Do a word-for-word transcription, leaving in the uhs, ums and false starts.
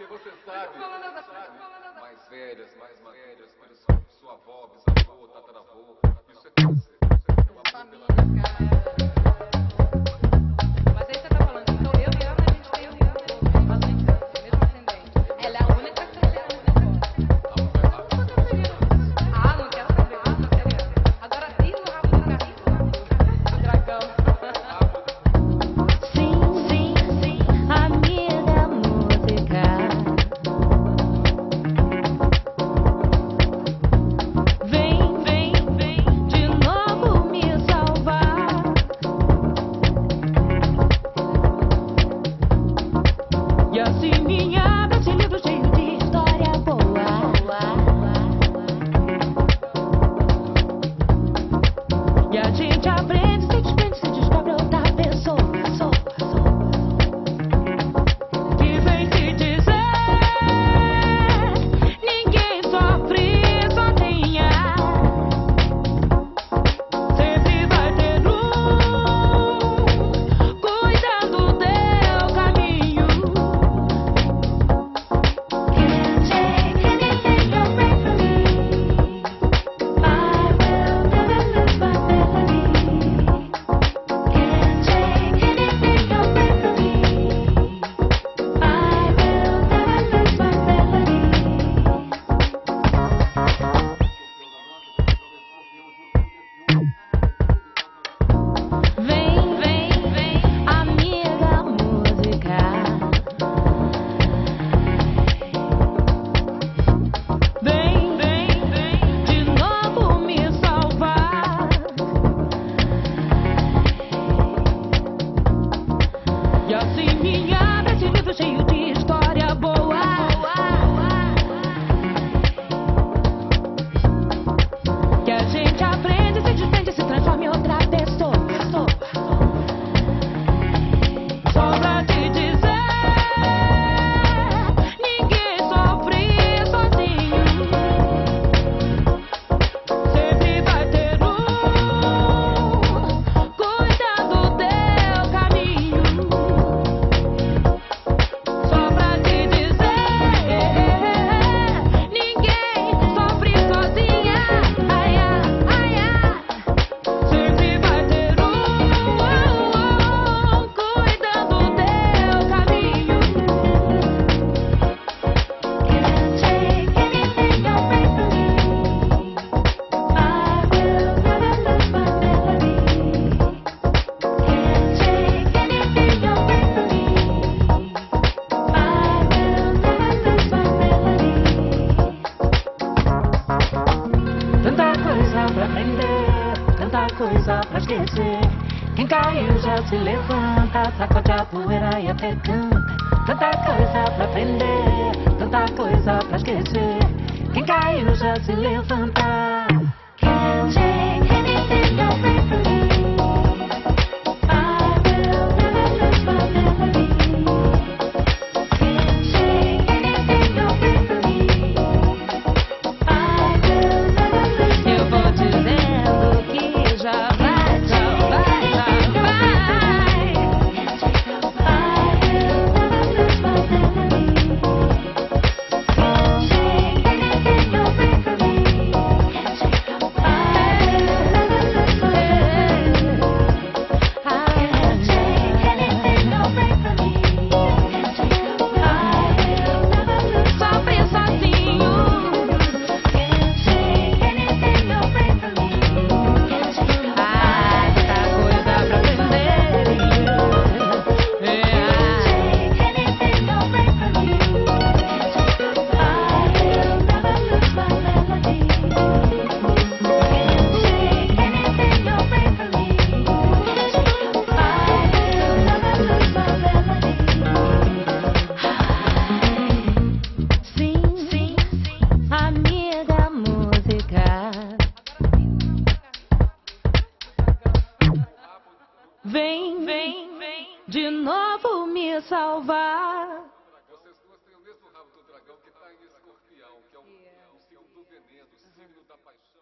porque você sabe, sabe, mais velhas, mais velhas, por sua, sua avó, bisavô, tataravô, isso é câncer. É uma família, cara. Mas aí você tá falando, então eu e ela, a gente tem o mesmo ascendente. Ela é a única que tem o Ah, não quero saber, eu sou italiana. Agora, e no rabo do carrinho? O dragão. Sim, sim, sim, amiga música. Vem, vem, vem de novo me salvar. E assim minha mente livro cheio de história boa. E a gente aprende, se desprende, se descobre outra pessoa. Que vem te dizer, ninguém sofre sozinha. Sempre vai ter um cuidando do teu caminho. Can't take anything away from me. I will never lose my melody. Can't take anything away from me. I will never lose my melody. Vem, vem, vem, amiga música. Vem, vem, vem de novo me salvar. E assim minha mente livro cheio de história boa. Que a gente aprende, se desprende, se transforma em outra pessoa. Só pra te dizer, ninguém sofre sozinho. Sempre vai ter um cuidando do teu caminho. Só pra te dizer, ninguém sofre sozinha. Ai, ai, ai, ai. Sempre vai ter um cuidando do teu caminho. Can't take anything away from me. I will never lose my melody. Can't take anything away from me. I will never lose my melody. Tanta coisa pra aprender, tanta coisa pra esquecer. Quem caiu já se levanta, sacode a poeira e até canta. Tanta coisa pra aprender, tanta coisa pra esquecer. Quem caiu já se levanta. Can't take anything away from me. I will never lose my melody. Can't take anything away from me. I will never lose my melody. Eu vou dizendo que já vai, já vai, já vai. I will never lose my melody. Can't take anything away from me. I will never lose my melody. Can't take anything away from me. I will never lose. Sofre sozinho. Can't take anything away from me. Ah, tanta coisa pra aprender. Can't take anything away from me. I will never lose my melody. Can't take anything away from me. I will never lose my melody. Sim, sim, amiga música. Vem, vem, vem de novo me salvar. Vocês duas têm o mesmo rabo do dragão que está em Escorpião, que é o, o signo do veneno, o signo da paixão.